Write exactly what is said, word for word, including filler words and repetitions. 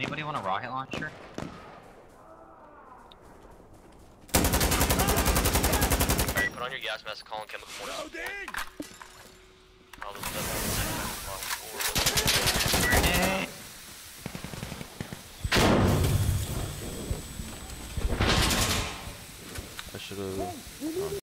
Anybody want a rocket launcher? Alright, put on your gas mask, call in chemical mortars. I'll just step on the second one. Grenade! I should have.